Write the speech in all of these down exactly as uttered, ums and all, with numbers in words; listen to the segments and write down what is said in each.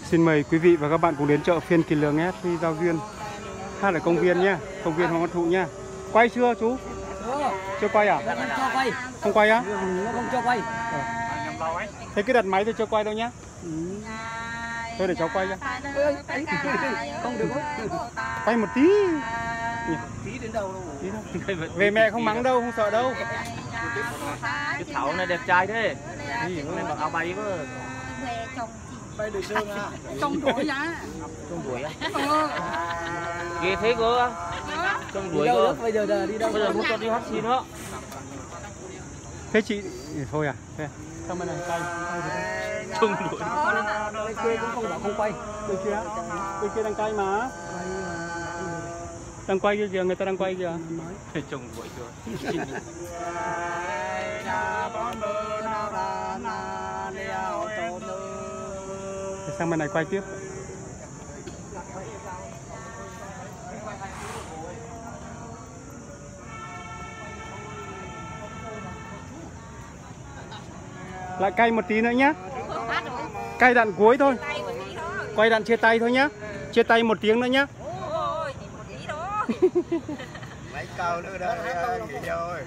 Xin mời quý vị và các bạn cùng đến chợ phiên Kỳ Lương nhé, Huy Giao Duyên. Hát ở công viên nhé, công viên Hoàng Văn Thụ nhé. Quay chưa chú? Chưa quay à? Không cho quay. Không quay á? Nó không cho quay. Thế cứ đặt máy tôi cho quay đâu nhá. Ừ. Thôi để cháu quay cho. Không được. Quay một tí. Tí đến đâu đâu. Tí đâu. Về mẹ không mắng đâu, không sợ đâu. Cái Thảo này đẹp trai thế. Gì này mặc áo bay quá. Bay được sơn à? Trong đuổi giá. Trong đuổi á? Ừ. Ghê thế cơ. Trong đuổi cơ. Bây giờ đi đâu? Bây giờ muốn cho đi hát xin nữa. Thế chị thôi à? Thế à? Sang bên này quay. Trong đuổi. Bên kia cũng không bảo không quay. Bên kia, bên kia đang quay mà. Đang quay kìa, người ta đang quay kìa. Trong đuổi cơ. Thế sang bên này quay tiếp. Lại cay một tí nữa nhá. Cay đoạn cuối thôi. Quay đoạn chia tay thôi nhá. Chia tay một tiếng nữa nhá. Mấy câu nữa đó nghỉ rồi.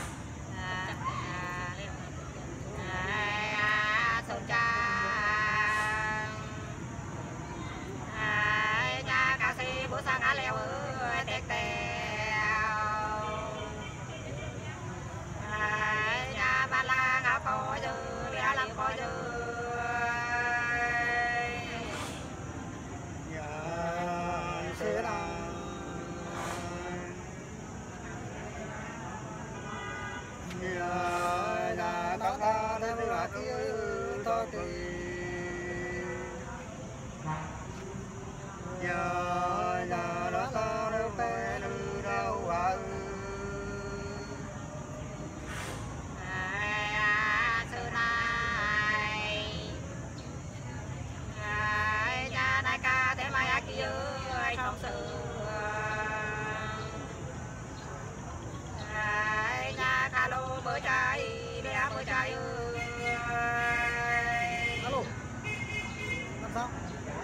Alo. Làm sao?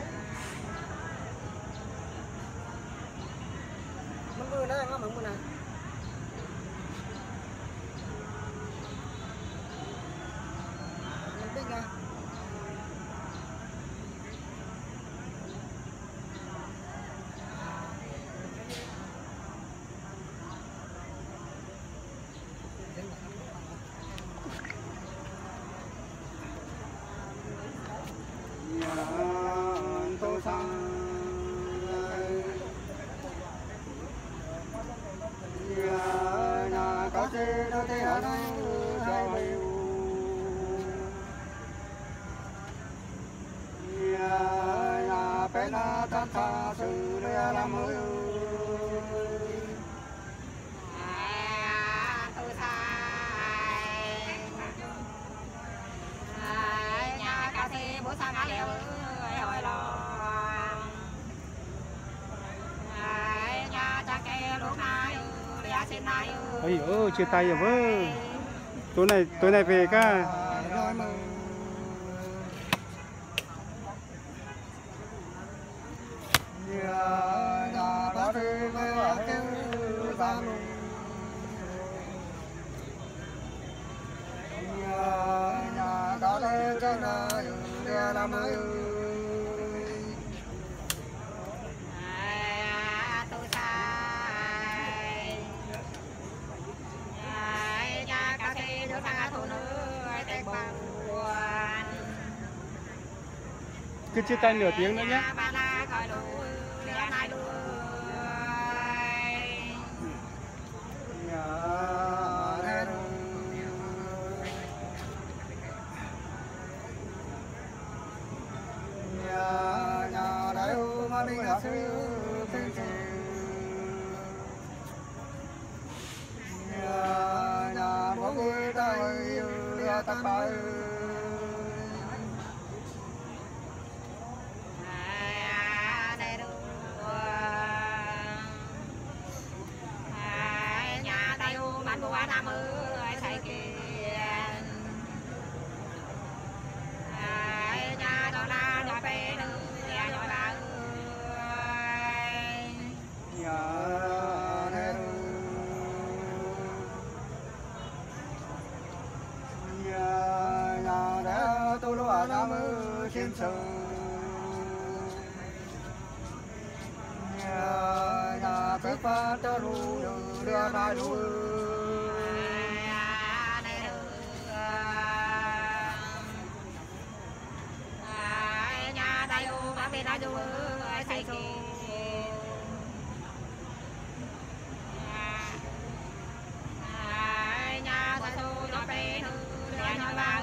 Mừng mưa này, mừng mưa này. Mình biết nha. Ôi ơi, chia tay rồi vơ. Tối này tối này về ca. Cứ chia tay nửa tiếng nữa nhé. trên sông nhà nhà thế pha ta ru đưa đại ru nhà đại ru mà bên đại ru say sầu nhà đại ru nó bên nhà nhà ba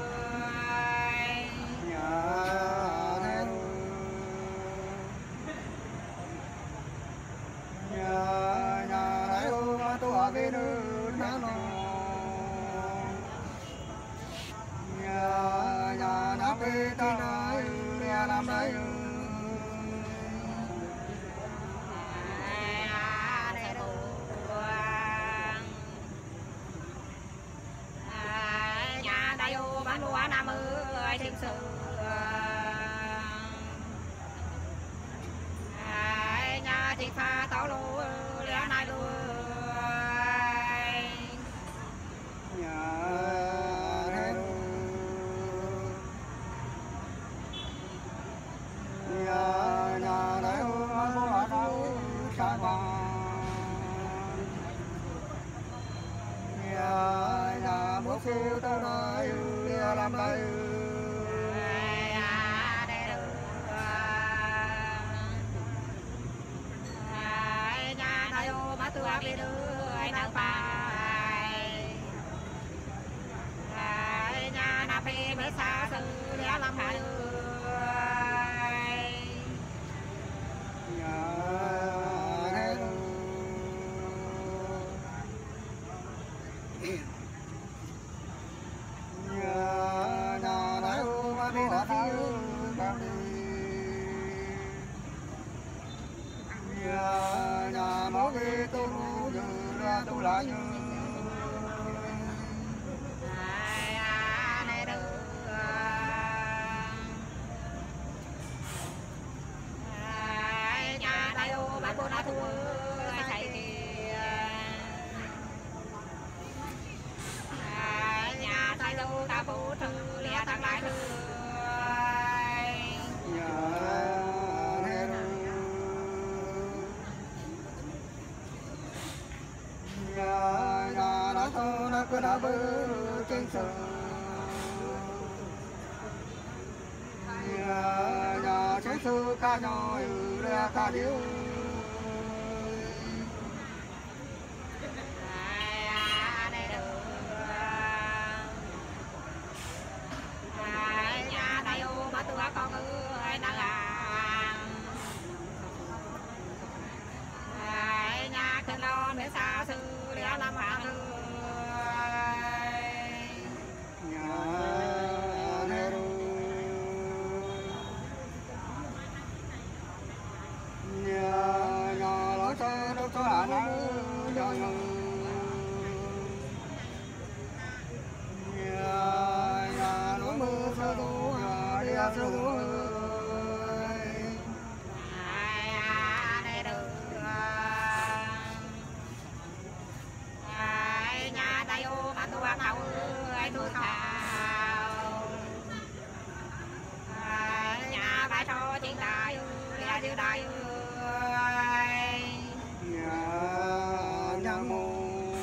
về nơi nắng nóng nhà nhà đã về ta nói nhà làm đấy nhà đại ô bán lúa nam ơi thiên sự nhà chị pha táo lúa lẽ này lúa siêu tao nói làm lại nhà đại ô mà tôi ăn đi đưa nàng phải nhà na phê mới xa xứ để làm hại nhà máu về tôi như ra tôi lại như nhà đại ô bạn cô đã thua thầy nhà đại ô ta phụ thư lẽ thằng lại thư nhà nhà đã thơ nó cứ đã bơ trên sông nhà nhà chế sư ca nhoi ra ca điếu nhà đại ô mà tôi con ơi đang nhà cần lo để xa xứ để làm hàng nhà nhà nhà lối xe đâu có là nó cho nhà nhà lối mưa sơ đủ nhà đi sơ đủ nhà đại ô mà tôi ăn hậu ai tôi thảo nhà bài cho chính đại nhà chữ đại nhà nhà mù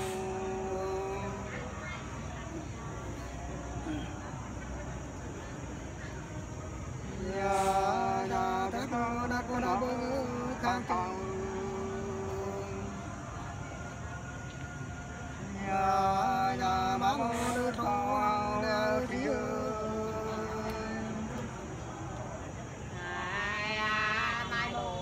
nhà nhà thế thơ đã có nào bơ khang cầu nhà nhà má mô đưa thọ đưa tí mai mù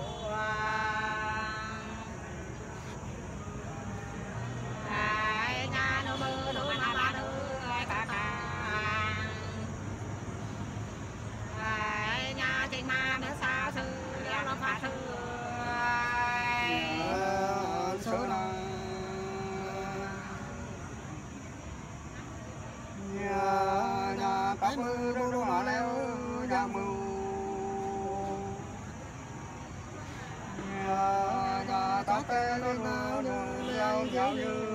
nhà nó mưa nó mà ba đứa cả cả nhà trên ma nó xa xứ nó phát xứ số là nhà nhà cái mưa đâu đâu mà leo nhà mù nhà nhà ta tê lên nào như leo giáo như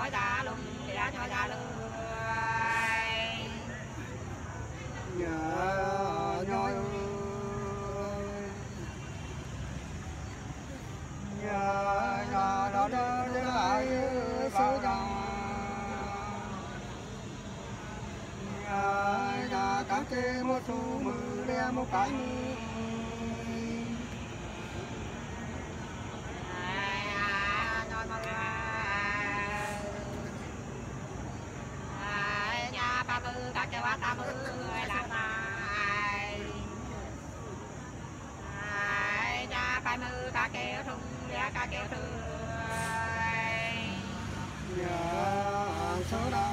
nhói ra lùng để ra nhói ra lười nhà nhoi nhà nhà đó đó để ai số nhà nhà nhà cá kê một số mưa đe một cái các cái bát tam ơi làm này nhà phải mưa các cái thùng để các cái thùng nhà số đó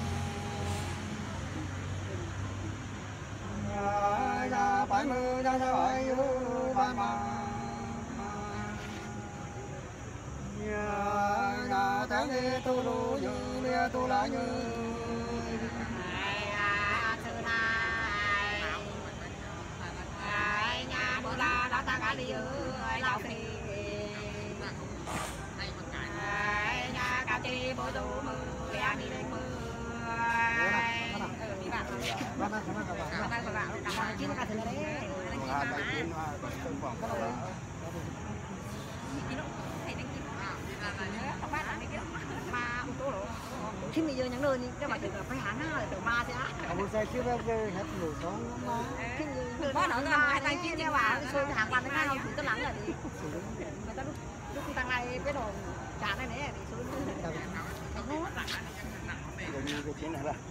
nhà nhà phải mưa nhà nhà phải mưa phải mà nhà nhà tháng đi tu đủ như lia tu lại như đi ơi lao thì nhà cao chi bố tu mưa nhà đi lên mưa đi bạn bạn bạn bạn bạn bạn chín cả thứ đấy khi bây giờ những nơi cái mà được phải hả na được ba thế á một xe chưa bao giờ hết nổ sóng mà khi người có nữa mà hai tay kia nha bà xôi hàng quán cái nào thì tôi lắng là đi người ta lúc lúc tăng này cái đồ trả này này thì xôi như cái chuyện này là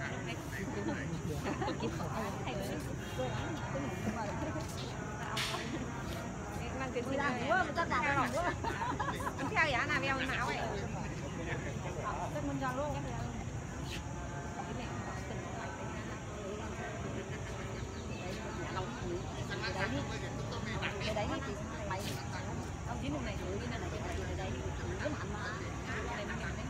mang cái gì ra quá một chắc đạp rồi quá theo vậy nào đeo não ấy chắc mình cho luôn cái đấy thì mày ông chín này thử như này là cái đấy cái mạnh mà này nó nhận đấy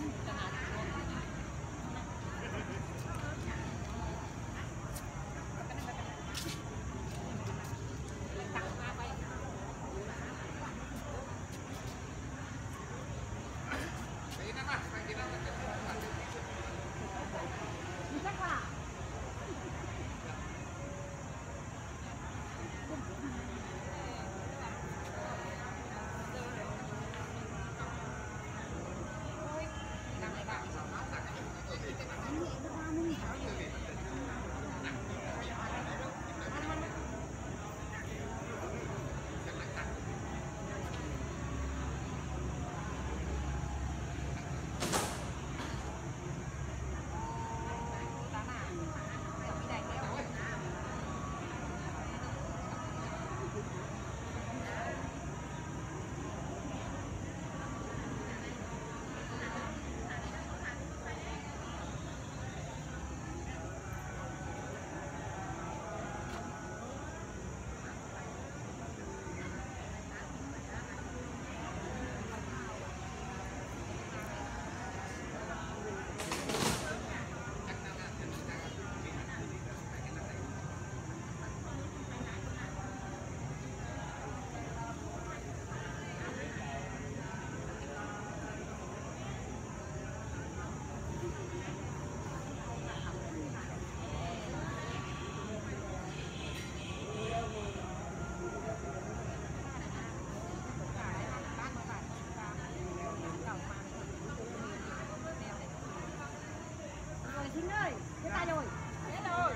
Chính ơi, cái tay rồi. Hết rồi.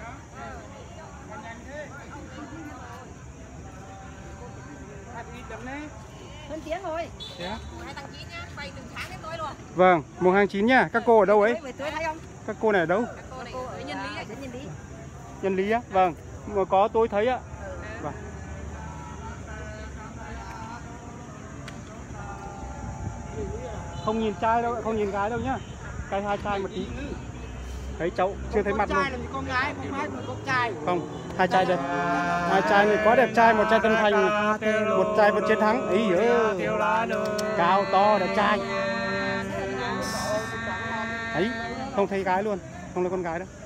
Hơn tiếng rồi. Yeah. Hai tháng chín nhá, quay từng tháng đến tối luôn. Vâng, mùng hai chín nha. Các cô ở đâu ấy? Về tưới thấy không? Các cô này ở đâu? Các cô này ở Nhân Lý, ở Nhân Lý. Nhân Lý á? Vâng. Mà có tôi thấy ạ. Vâng. Không nhìn trai đâu, không nhìn gái đâu nhá. Cái hai trai một tí. Thấy cháu chưa thấy mặt luôn. con gái không phải con trai. Không, hai trai đây. Hai trai người quá đẹp trai, một trai Tân Thành, một trai Vân Chiến Thắng. Ý giời. Cao to đẹp trai. Ấy, không thấy gái luôn, không là con gái đâu.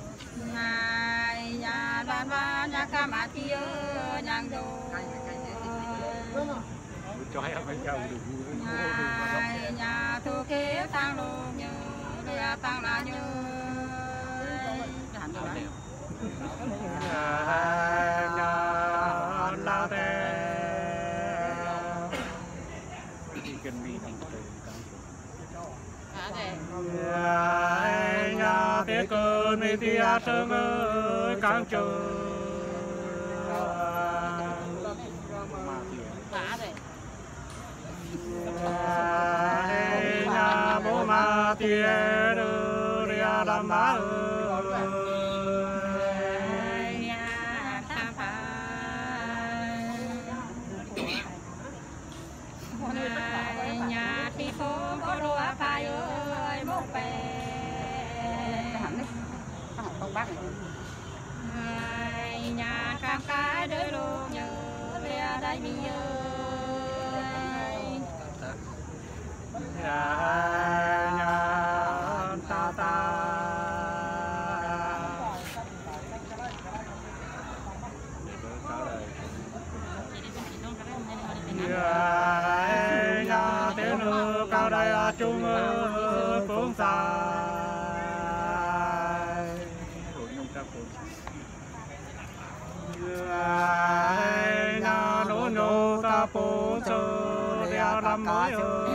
Nhà thu kế tăng lô như mưa tăng là như la tê nhà thế cơn mi tia sương ơi càng chờ nhà bố ma tia đưa ra làm má nhà thì phố có đồ phai ơi một bè nhà cam cái đôi luôn nhớ về đây mi ơi nhà nhà ta ta nhà tiếng nước cao đây chung phương xa nhà nô nô ta bố chờ đeo làm mới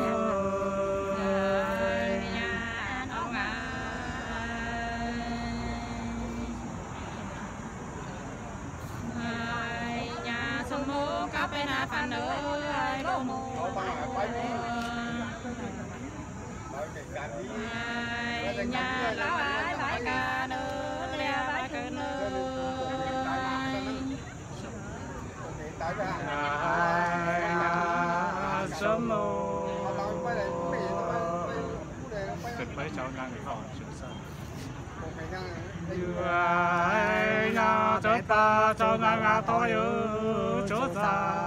nhà sông mô cá bên à phản ơi lô mô nhà lão ái phải ca nữa leo phải cơ nữa sớm mô thực mấy cháu đang ở họ sửa sang nhà cho ta cho ngang ngà tôi ở chỗ xa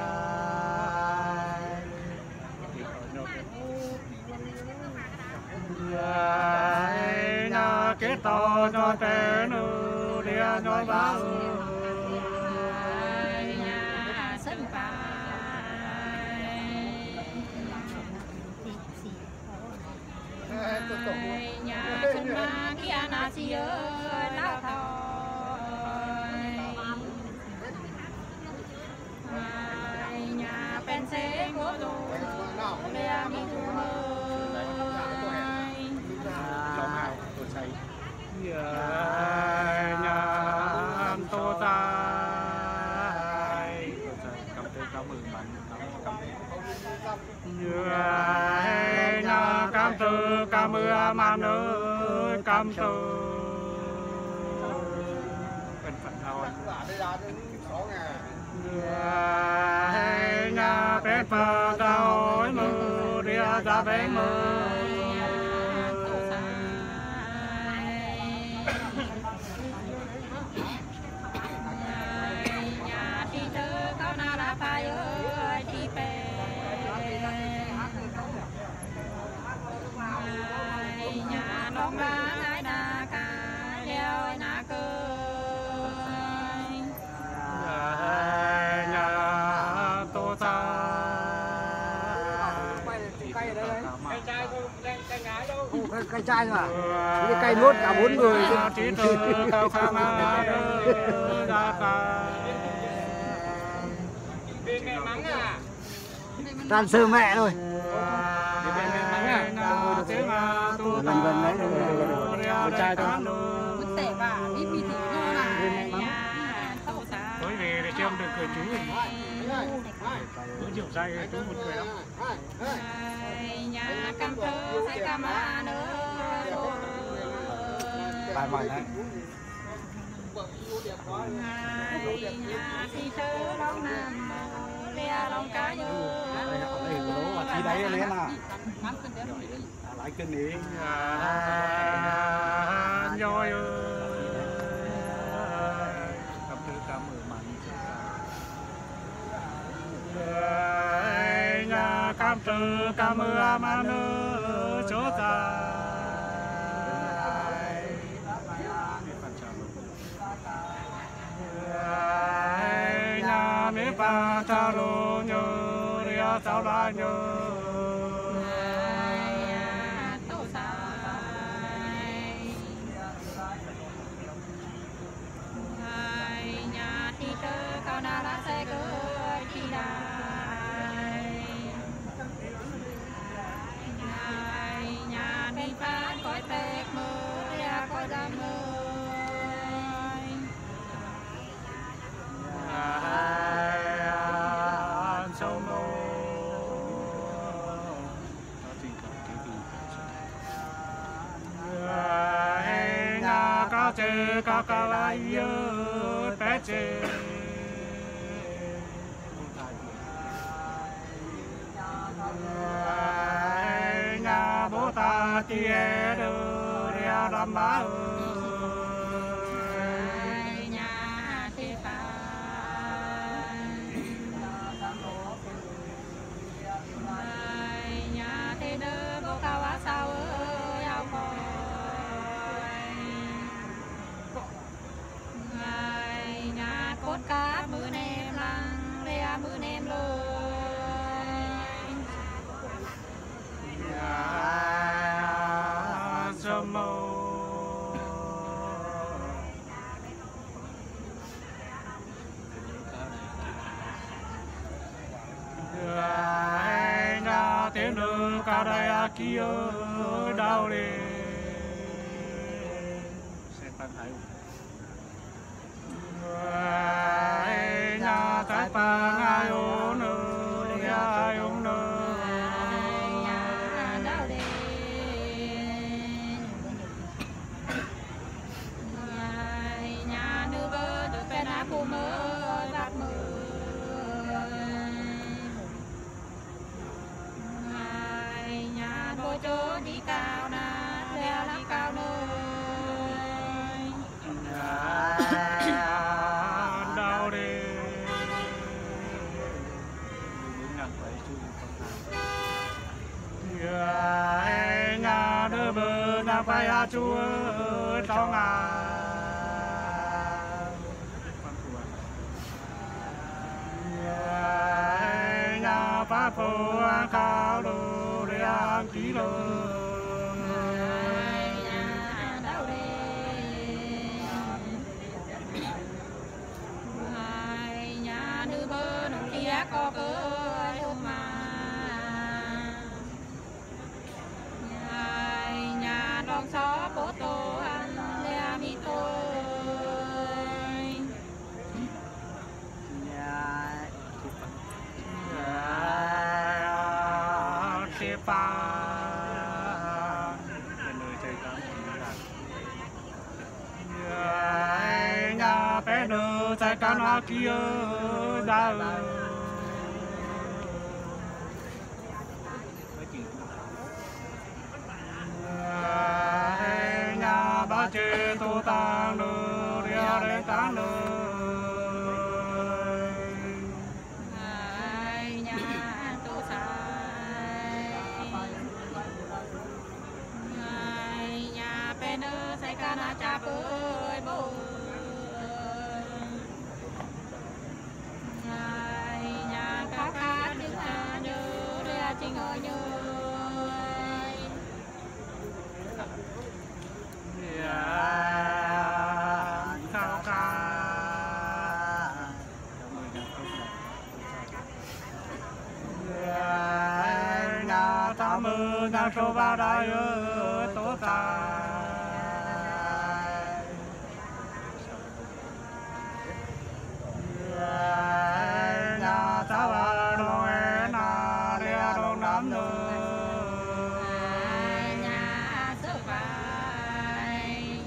nhà kết to cho té nữ địa cho bá nhà sân phai nhà sân ma kia na chi ơi lão thôi nhà bên xe ngô đồ lea mi tu lòng hào tôi say nhà tô tai cầm tay cầm mừng mạnh cầm nhà cam từ cam mưa mà nơi cam từ cần phận thôi nhà bé phật ơi mưa đi ra bé mưa nhà đi tới cao na là phải ơi đi về nhà đông ra ai đà cả leo na cơ nhà tô ta cây chai mà cái cây nuốt cả bốn người trí tử cao khang ra tan sơ mẹ thôi lần gần đấy con trai thôi muốn tệ bà đi bị thị nho là tối về để xem được cười chú bữa chiều say chú một người lắm nhà cam thơ say cam à nữa bài bài đấy nhà thì thơ long nam lea long cá như thì đấy lên à lại cân đi nhoi cầm thư cam ở màn nhà cam thư cam mưa mà nữ chỗ ta nhà mi ba cha lô nhớ ria sao la nhớ ba chê ca ca lai ơ bé chê nhà bố ta tia đơ ria đam bá nhà thế ta nhà thế đơ bố cao á sao ơi ao coi nhà cốt cá bữa nem lăng ria bữa nem lôi tiếng đưa ca đây kia đau đi nhà cái pa ai ôn ơi ai ôn nhà đau đi nhà đưa bơ đưa pe ná cô mơ bạc mơ nhà đôi chỗ đi cao na leo lắm cao nơi đau đi nhà đưa bơ na phải à chúa trong à nhà pháp phù cao đồ để ăn kỹ đồ nhà đau đi nhà đưa bơ nụ kia có cơ mà nhà đón xó bố tô ăn lea mi tôi pa nhà bé nữ tại căn kia ra nhà ba chê tô tang nữ ria để tang nữ na cha bơi bơi nhà cá cá đứng à nhớ để chinh ơi nhớ cao ca nhà ta mơ nhà số ba đại ơi tổ ta nhà ta ba đồ em na ria đồ nam nữ nhà sơ vai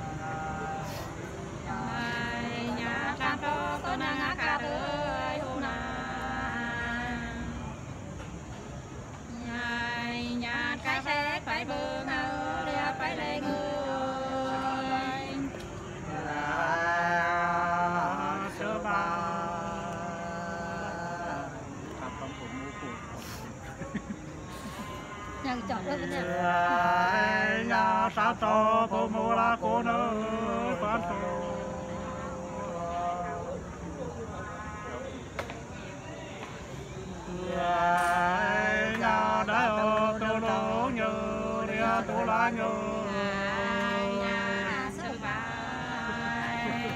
nhà trang trò có năng cá tới hôm nay nhà cái xe phải bơ ngơ ria phải lên người sơ ba nhận chọn được cái nhà sa to cô mô la cô nơ quan phù nhà đại ô tô lô nhớ ria tô la nhớ nhà sơ vai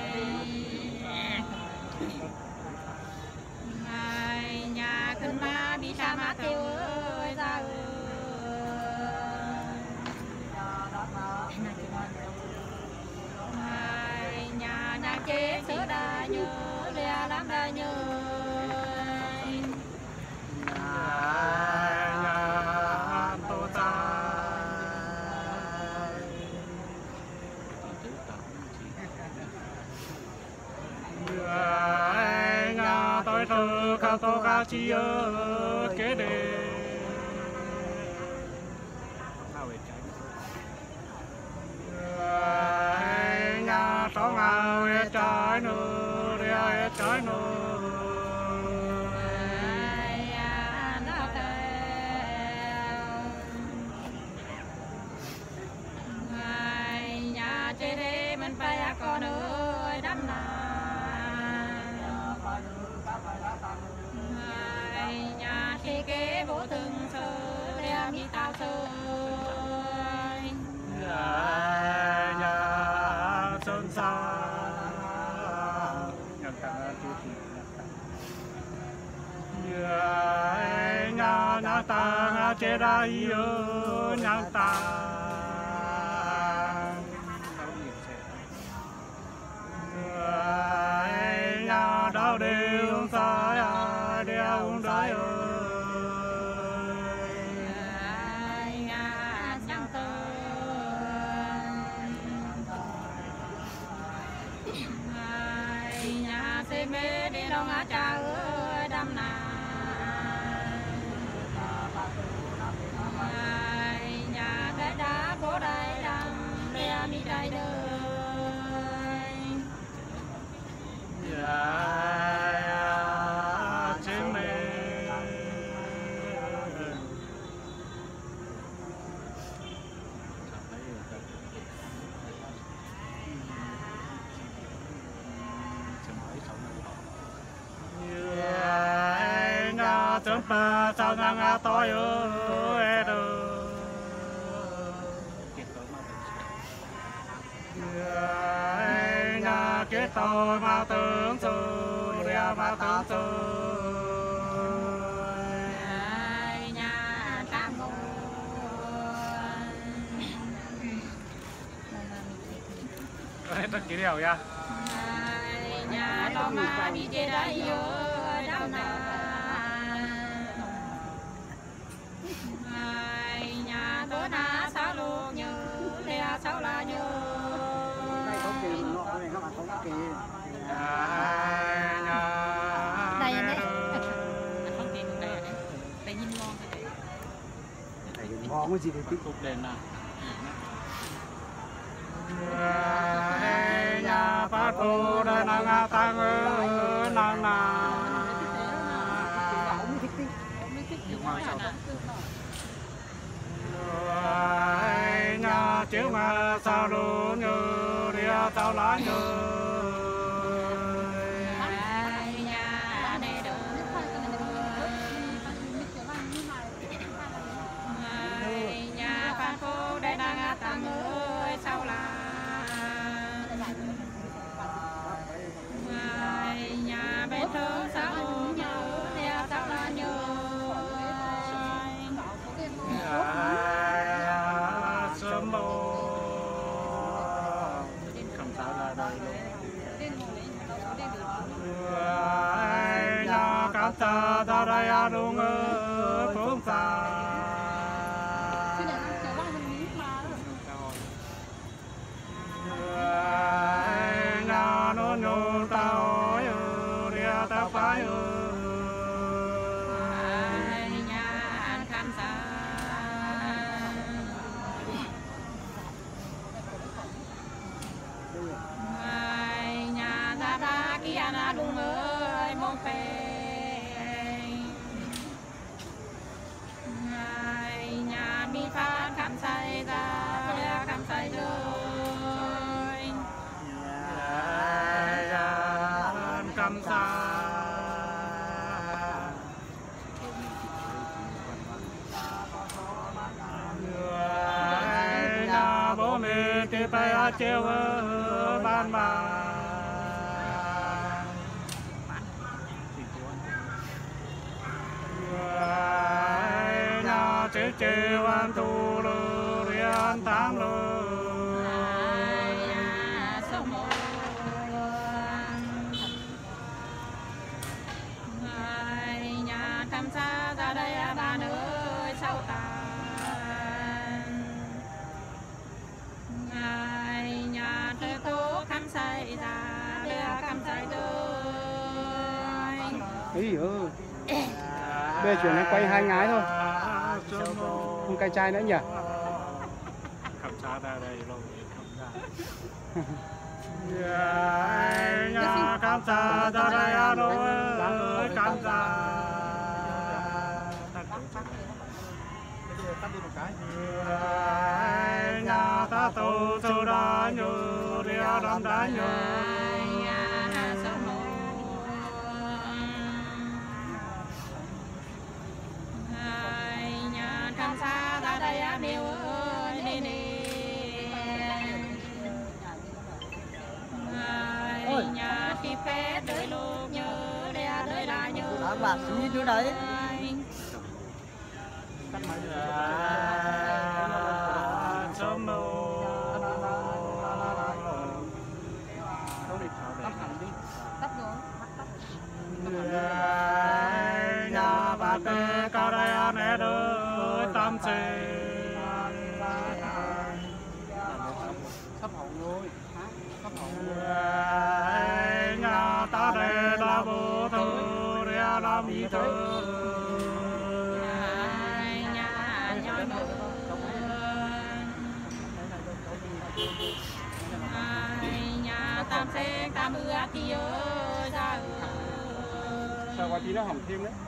nhàขึ้นมาđi sa mát theo ơi ra ơi nhà nhà chế sữa đa nhớ lea lắm đa nhớ nhà tô ta ria to ga chi ơ kế đề nhà to ngào e trái nô ria e trái nô con ơi đắm nà nhà khi kế bộ từng sơ đem đi tao sơ nhà sơn sa nhà nhà ta chế ra yêu nhà ta nhà đau đều sai à đều đái ơi nhà sang tơ nhà xây mê đi đâu ngã cha ơi đâm nà nhà cái đá bố đây đâm đeo mi đây đời chính mình nhà chấm pa sao ngang à tôi ơi đâu nhà kết tôi mà tưởng rồi ria mà tưởng rồi nhà tam ngô hết tất chỉ điều nha nhà lo mà đi chơi đây ơi đâu nè nhà tôi na sao luôn như ria sao là như đây đấy không tiền được đây đây nhìn ngon thầy ngon cái gì để tiếp tục đền nào nhà phát cô đây nàng a tăng ơi nàng nàng nhà chiếu mà sao luôn như ria sao lá như nhà này được nhà phan cô đây đang tăng ơi sao là nhà bên thơ sao nhớ ria sao là nhớ sớm mồ không sao là đây nhà cát ta ta đây à đúng ơi phương xa nhà nó nhô tao ơi ria tao phải ơi nhà ta ta kia na đúng ơi mong phê nhà mi pha cam say ra cam say rồi cam sa nhà bố mẹ thì phải treo ban mà nhà chế chế an tu lơ ria an tam lơ nhà cam sa ra đây ba nơi sau tàn nhà thế tố cam say ra ria cam say đời ấy ừ. Bây giờ chuyển này quay hai ngái thôi, không cay trai nữa nhỉ. Khẩm xa ra đây rồi, khẩm xa. Nhà cam xa ra đây à rồi, cam xa. Nhà ta tu tu đá nhớ, đi đam đá nhớ. Cam sa ra đây à miêu ơi nè nè. Nhà khi phép đời lúc nhớ để đời là nhớ. Đã bạc như chỗ đấy. Sớm mồ. Nhà bà tê cao đây anh é đôi tâm xe. Sắp hỏng rồi. Sắp hỏng rồi. Nhà ta đây là bố thơ, để làm ý thơ. Nhà nhói mơ. Nhà tam xe tam ưa thì ơi ra Sao qua tí nó hỏng thêm đấy.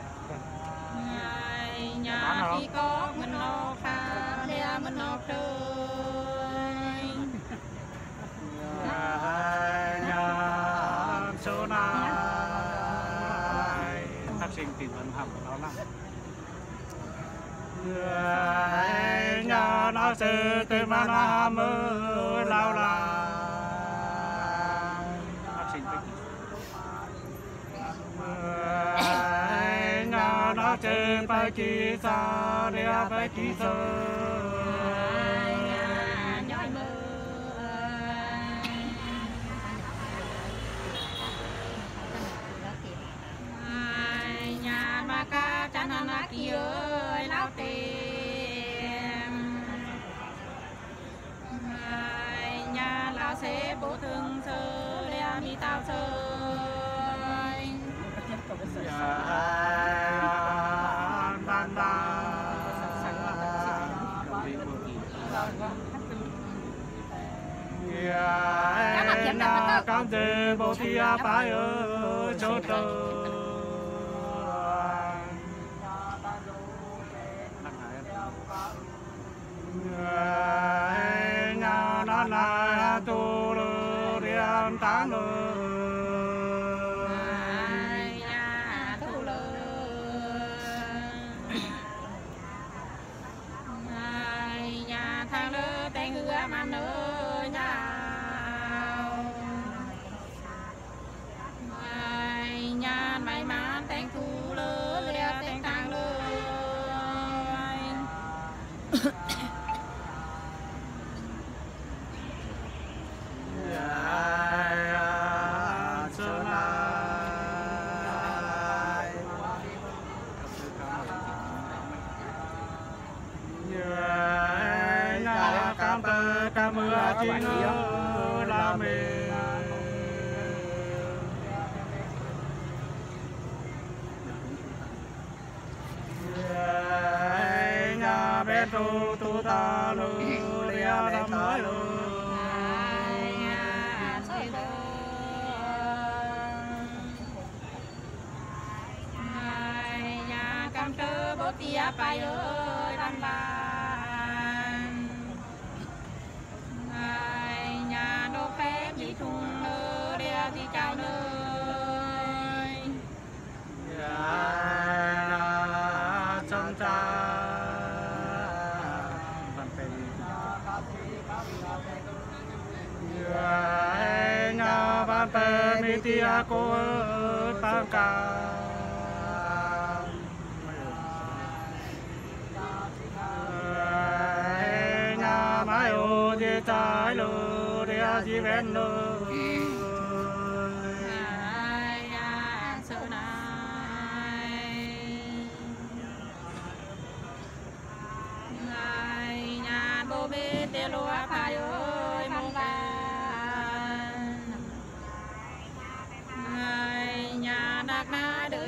Nhà khi có mình nó khá để mình nó trời. Nhà số này học sinh tìm ẩn học của nó lắm. Nhà nó sẽ tìm mà nó mơ lao là học sinh thích. Nhà nó sẽ phải kỹ xa để phải kỹ sơ. Nhói mơ. Nhà mà ca chăn nó kia ơi lao tiền. Nhà lao sẽ bố thương sơ để mi tao sơ. Ban ba nhà cam dê bố thia phải ở chỗ tơ. Nhà nó là tu lơ điện tán lơ. Nhà thu lơ. Nhà thang lơ tên hứa mà nơ nhau. Nhà may mắn tên thu lơ lê tên thang lơ. Cam tơ cam mưa chi ngơ la mê. Nhà bên tu tu ta lơ ria đam nói lơ. Nhà cam tơ bố tia bay ơi đan bàn. Nhà đô phép đi thùng nơ đeo đi cao nơi. Trong cha văn tên nhà văn tên mi tia cô tăng ca. Nhà mai ô đi trái lơ đi đi bên lơ. Nhà bố bê tê lô phải ơi mong can. Nhà đặc na đời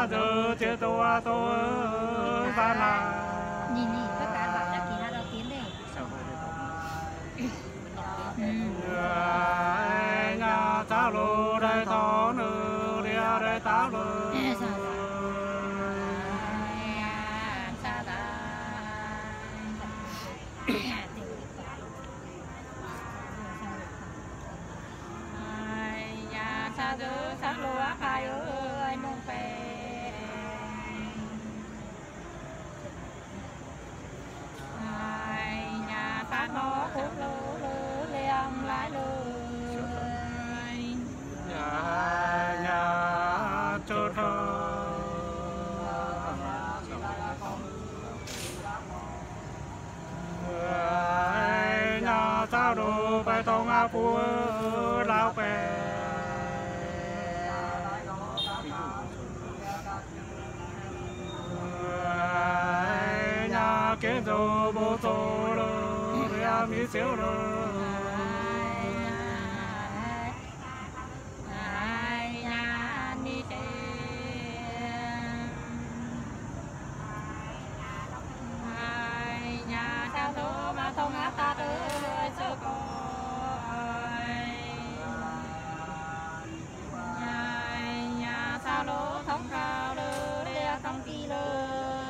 nhà giờ chế tô tô ra là nhìn nhìn tất cả bảo chắc kỳ hai đầu tiến đây nhà ta lô đây to nữa đi đây ta lô sa dư sa lúa khai ơi nông về nhà phát nó cũng lư lư liêm lại lư nhà nhà chốt nhà ta đồ bài tông a phu lao về nhà kế đồ bố tô đồ ria mi xíu đồ thông áp ta tới sơ coi nhà nhà sao lỗ thông cao lơ đe thông kỳ lơ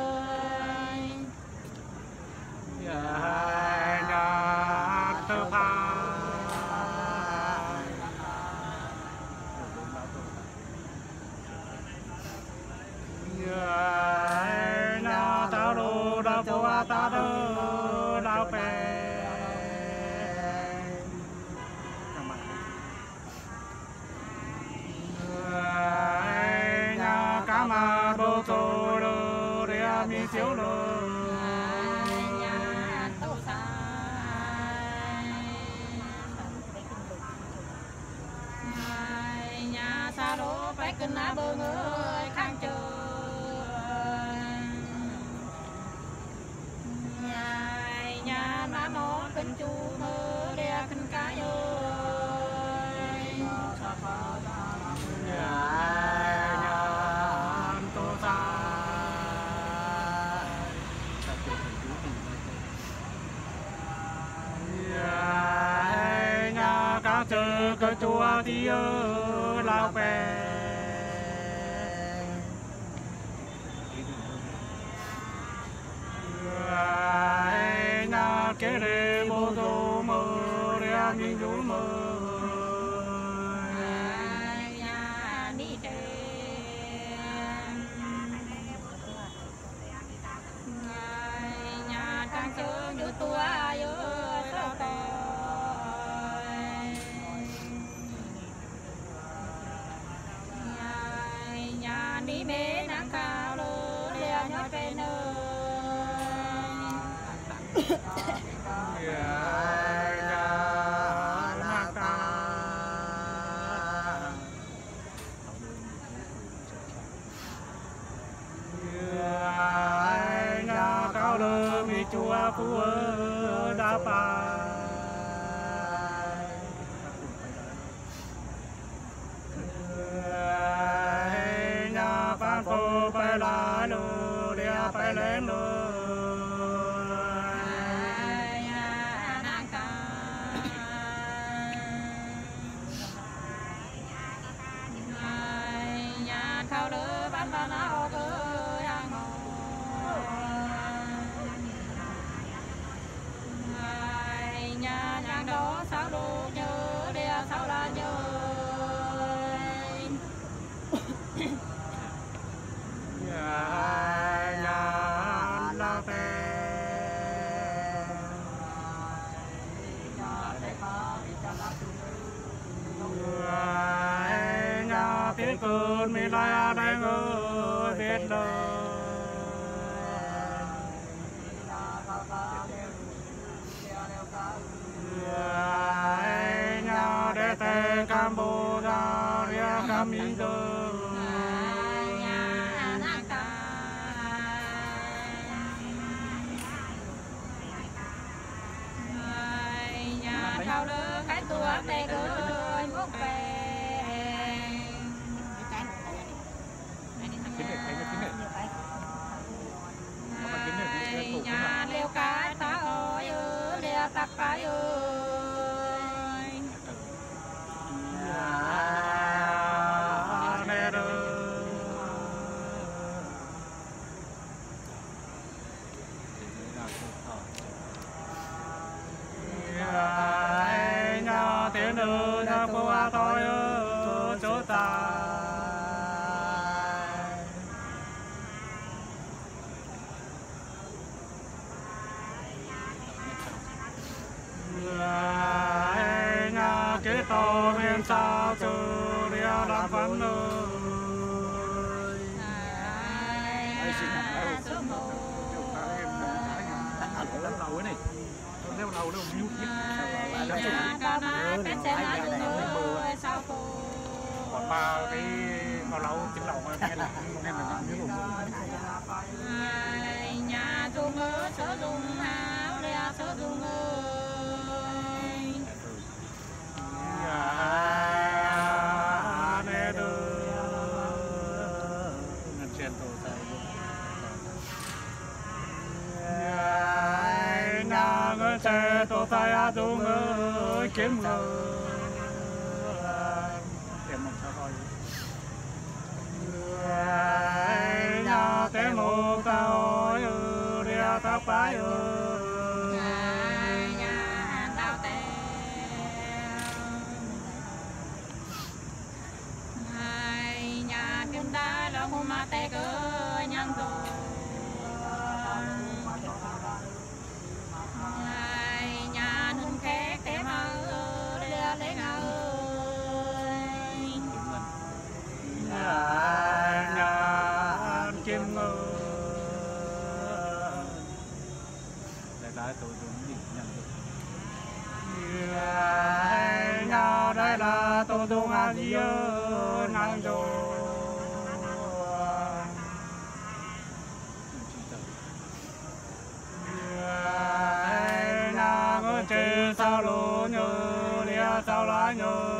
nhà nhà tơ pha nhà nhà ta đô đa phố ta đô đa pe nhà cá mà bố tô đô ria mi xíu đô nhà tô sa nhà sa lỗ phải kinh á bơ người khang trời nhà má nó kinh chu mơ đe kinh cá ơi nhà nhà tô sa nhà nhà cá chơ cơ chua thì ơ lao pe nhà kế rê bố tô mơ ria mi dũ mơ nhà đi trên nhà trang sơ như tua ơi sao tòi nhà đi bế nắng cao lơ đeo nhót về nơi nhà cao lơ mi chua phú đa pa nhà phan phô bay la lô đea bay lên lô khao đỡ ban ban áo cơ hàng ngồi nhà nhà đó sao đồ nhớ đeo sao là nhớ nhà nhà la pe nhà tiếng cơn mi la đang ơi biết đâu nhà để te Cambodia Camino khao đỡ cái tua tê ơi mốc về tắc cái ơi nè đơ nhà tiếng nữ nhà cô à tôi ở chỗ ta nhà kế to bên sao chờ đi làm văn ơi leo lầu ấy này leo lầu leo view kia còn ba cái vào lầu tiếng lầu mà nghe là nghe là những cái nhà chung ở sở dung áo đeo sở dung ơi nè đơ ngân chen tổ sai nhà ngân chen tổ sai à dung ơi kiếm người kiếm làm sao thôi nhà té một tao ơi đeo tao phải ơi nhà tao té nhà kim đá là hôm mà té cơ nhang rồi nhà nương khét té mơ đeo lấy ngờ nhà chim ngơ đại đại tôi đúng gì nhận được nhà đây là tôi đúng à gì ơi nàng rồi nhà ngơ chơi sao lố nhớ lia sao lá nhớ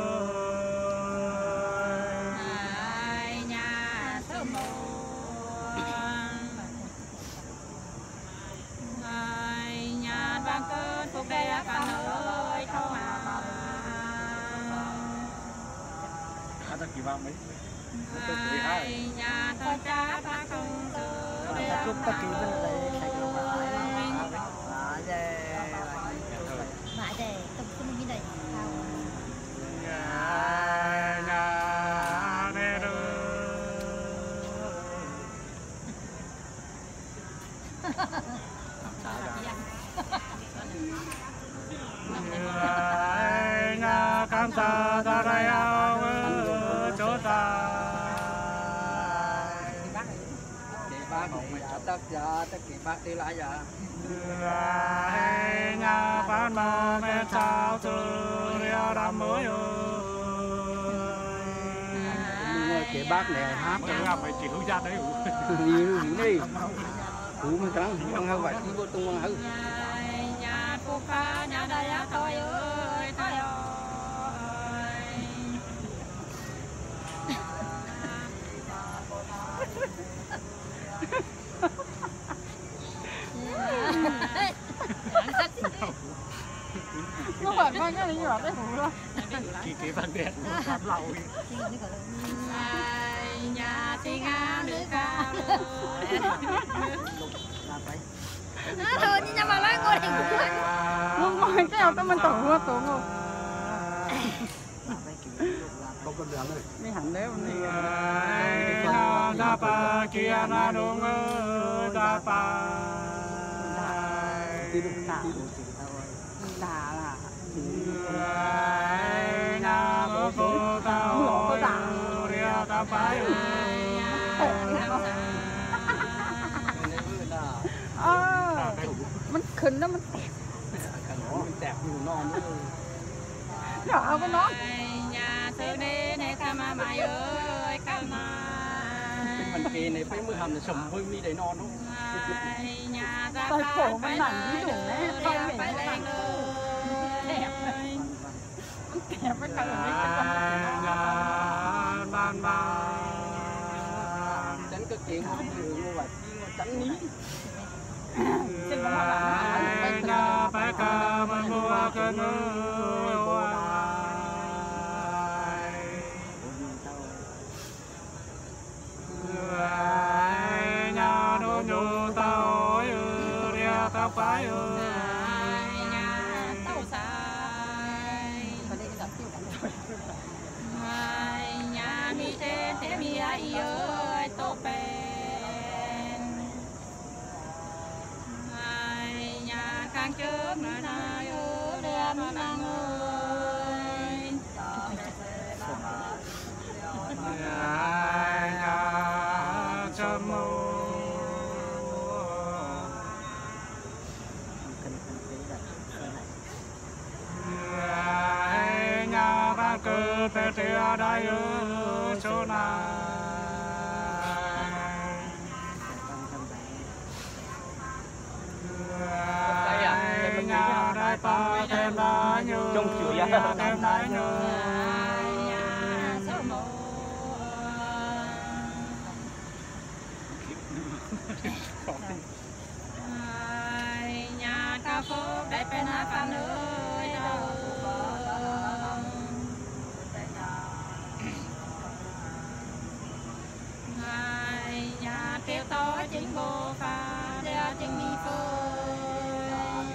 cuộc đời cả nơi thâu hà à ta kỳ vọng mấy nhà ta cha ta không ta chúc ta kỳ bên đây thầy được mà à về mãi để tập trung như này nhà nhà nè đơ nhà cam sa ta đây ao chỗ ta chị bác dạ tất dạ tất kỳ bác đi lại dạ nhà phan mà mẹ sao từ ria đam mới ơi chị bác này hát cái làm phải chỉ hướng ra đấy nhiều đi cũ mới trắng không hơn vậy vô tung hơn hơn nhà cô ca nhà đây thôi ơi thôi ơi nó phải con cái gì vậy đấy hủ đó kỳ kế bằng đèn làm lầu nhà chị ngao nữ cao thôi nhưng mà nói ngồi thì không ngồi cái nào tao mình tủ quá tủ không không có đường rồi mi hẳn đấy hôm nay na pa kia na đông na pa đi đúng nào đà là nhà mơ cô tao có đà ria ta phải ờมันขึ้นแล้วมัน đẹp nhiều non nữa nóเอาcái nón nhà sư đi này ca mà mày ơi ca mà mình kỳ này phải mới hầm là sầm hơi mi đầy non không nhà ra tay cổมันหนังที่ถุงแม่เข้าเหม็น phải lên ơi แกไปกันไม่กัน ban ban tránh cái chuyện không được luôn vậy tránh ní nhà phải ca mân bùa cơn mưa nhà đô nhô tao ơi ria tao phải ơi nhà tao sai nhà mi thế thế mi ai ơi tô bền nhà khang trước nữa nay ơi đem mang ơi nhà chăm nhà ba cơ tê tê đại ơi chỗ nào nhà đại ba thêm đá nhớ nhà thêm đá nhớ nhà ca phố đại bên hà phan ơi đâu nhà kêu to chính bộ pha đeo chính mi phơi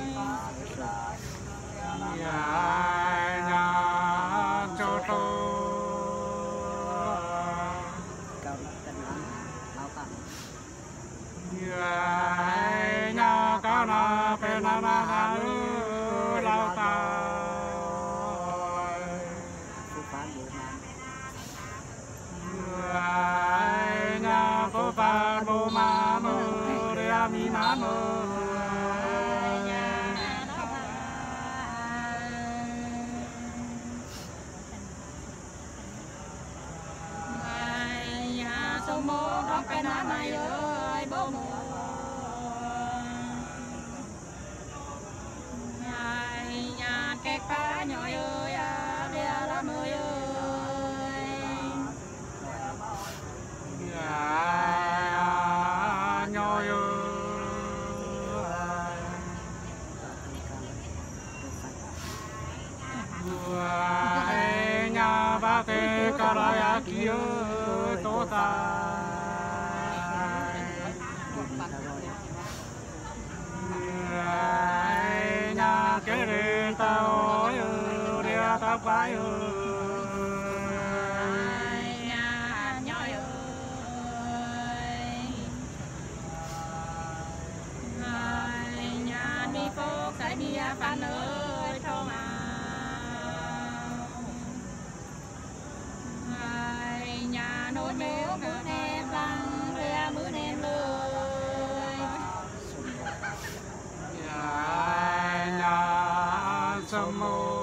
nhà nhà cho tôi nhà cá na pe na na ha lao ta nhà cô pha bố ma mơ ria mi ma mơ nhà số một con pe na mai ơi bố mồ nhà kẹt phá nhỏ ơi à đeo la mười ơi nhà nhỏ ơi nhà ba tê ca ra kia tô ta nhà cái rê tao ơi ria tao phải ơi nhà nhỏ ơi nhà đi phố cái bia phan ơi thô mà nhà nô nhớ mưa nem lăng ria mưa nem lời nhà sâm mô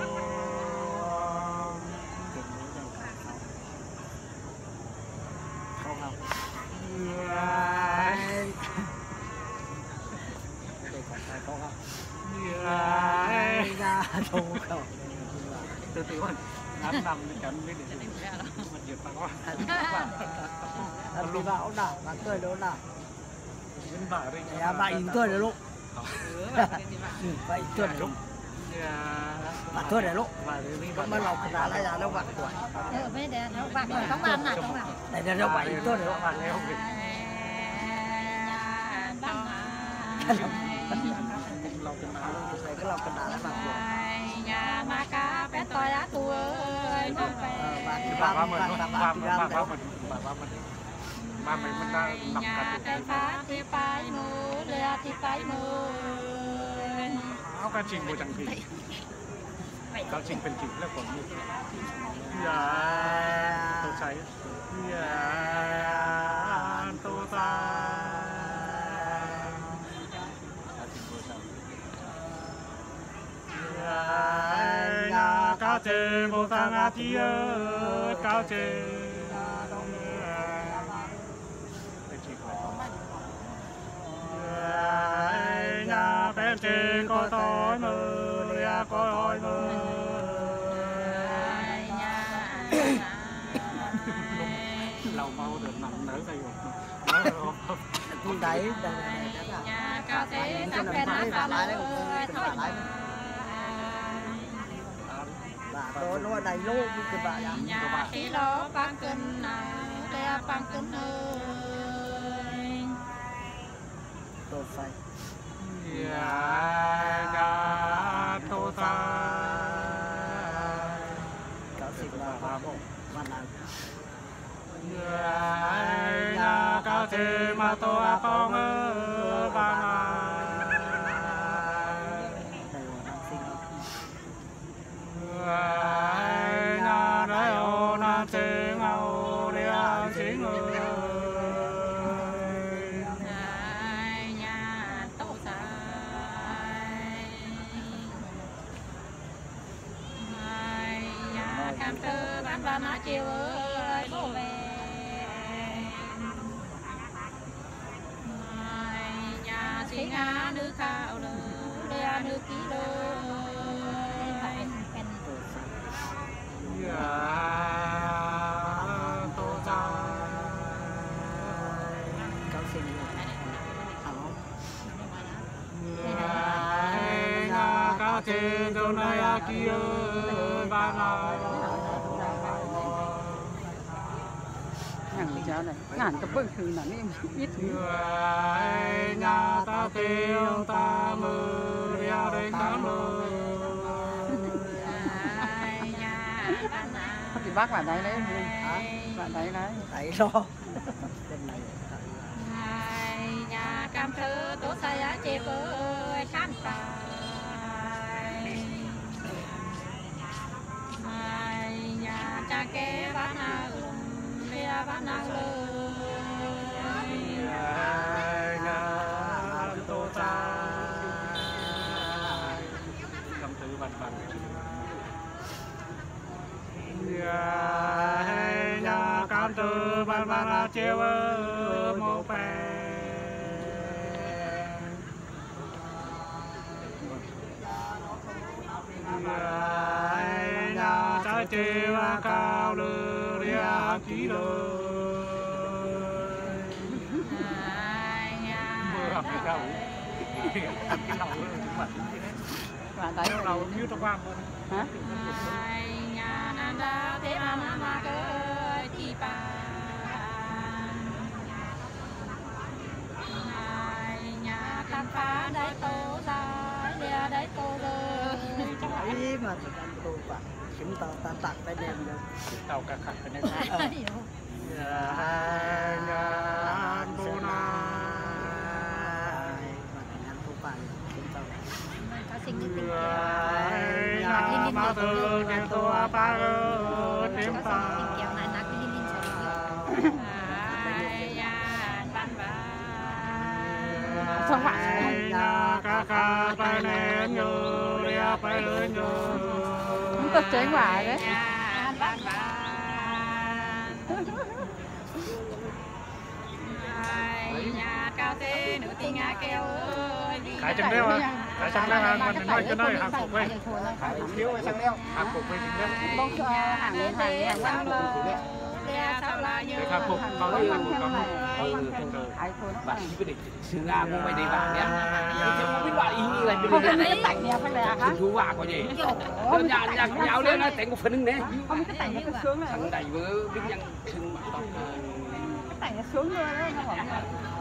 từ từ anh anh nằm đi chắn với để mình giật bằng quá anh đi vào nào bạn cười đâu nào bên bả đây nhà bạn in cười đấy lúc vậy cười đấy lúc bạn cười đấy lúc mà lọc cái đá lại là đâu bạn tuổi bây giờ nó bạc rồi không ăn này không ăn đây là đâu bạn in cười đấy lúc bạn nghe không kịp lọc cái đá cái lọc cái đá lại bạn tuổi nhà ma cá bé tôi đã tu ơi nó về bà ba mình bà ba mình bà ba mình bà ba mình ba mình mình đang nằm nhà cái phá thì phải mưa lea thì phải mưa áo cá trình của chẳng gì cá trìnhเป็นtrình là còn như dạ tôi thấy dạ tôi ta nhà cá chê vô ta ngã chi ơi cá chê nhà bé chê có tối mơ ria có hỏi mơ lâu mau được nằm nở đây rồi cũng đấy nhà cao thế sắc khen ba lời thôi bà tôi nói này lô như cái bà nhà nhà thì lo băng cân nào để băng cân ơi tôi phải nhà tô ta cáo xịt là bà bộ mà là nhà cao thế mà tô con ơi bà nhà đấy ô na thế ngầu đi ăn chính ơi nhà tô sai nhà cam tơ bán ba má chiều ơi bố về nhà xí ngã nữ khảo lơ đea nữ ký lơ tô ta cáo xịt nhà cao thế đâu này kia ba na ngàn cháu này ngàn cái bức thư này em biết nhà ta tiêu ta mơ ra đây ta mơ thì bác bạn đấy đấy bạn đấy đấy thấy lo nhà cam thơ tốt say á chê với khám tài nhà cha kế bán nào bia bán nào nhà tô ta cầm từ bàn bàn nhà cam từ bàn bàn chiều một bè nhà trái chiều cao lư ria ký lư mưa hầm cái đầu cái đầu bạn đấy đầu như trong quang hả nhà nam đa thế mà mà mà cơ chi bà nhà khám phá đấy tô ra để đấy tô rồi ấy mà tụi anh tôi bạn chúng ta ta tặng bên em rồi tàu cả khăn bên em nhà tô na có sinh những tình nhà mà từ đèn tô ba ơ kéo tím ta tình kéo này là cái linh linh sợi xong bạn nhà ca ca bay lên nhớ ria bay lên nhớ tôi chế ngoài đấy nhà cao thế nữ tình á kêu ơi cái chân đeo à cái chân đeo à mình nói cho nơi hàng phục quay hàng thiếu cái chân đeo hàng phục quay chính đấy bông cho hàng lên hàng hàng quán luôn để hàng phục có cái hàng phục có ai thôi bạn chỉ quyết định sự ra mua mày đi bạn nhé chứ không biết bạn ý như này không bên biết đây cái tạnh này phải là hả thú quả có gì nhà nhà nhau lên nó thành một phầnนึงđấy không biết cái tạnh này sướng này thằng đầy với biết nhân sưng cái tạnh này sướng luôn đấy không phải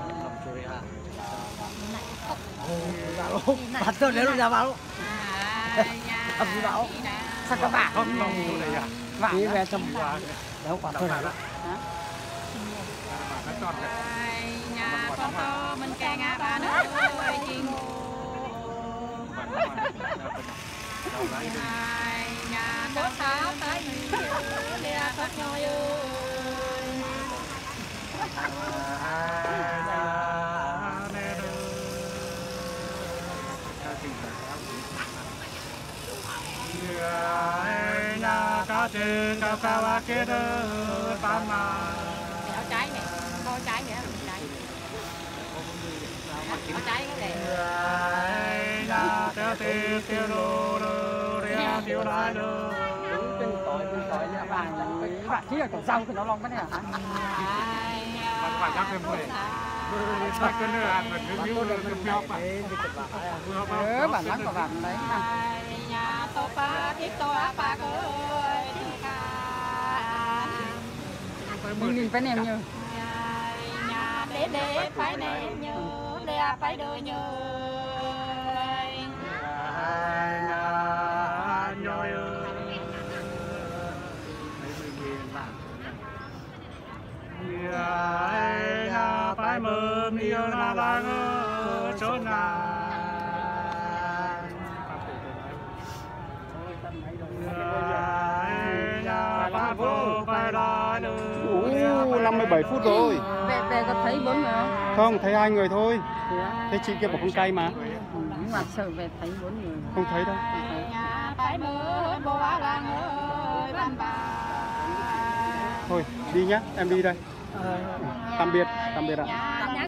bạn tôi nếu ra báo không đi báo sao các bạn không lòng chỗ này à bạn đi về trong đâu quả tôi hả là nó tròn nhà con to mình càng ngã ba nữa chị ngô nhà có sáu tới mình đi thoát nhoi ơi nhà cá trên cao cao kia đó tam mà có trái nè có trái nè trái có trái cái này nhà tiêu tiêu tiêu đồ đồ ria tiêu đai đồ đúng từng tội từng tội là bạn bạn chỉ là còn rau thì nó long cái này hả bạn phải chắc thêm mười cái nữa ăn mình cái miếng cái miếng bạc Ờ, bản lắng của bạn đấy nè. nhà tô ba tiếp tô ba ơi Mình mình phải nèm như. nhà để để phải nèm như để phải đôi như phải mơ miêu na lang chỗ nào Ủa, năm mươi bảy phút rồi. Về về có thấy bốn người không? Không, thấy hai người thôi. Thế á? Thế chị kia bảo con cay mà. Ừ, nhưng mà sợ về thấy bốn người. Không thấy đâu. Không thấy. nhà phải mơ bố lang ơi ban bà Thôi, đi nhá, em đi đây. Tạm biệt, tạm biệt ạ. nhà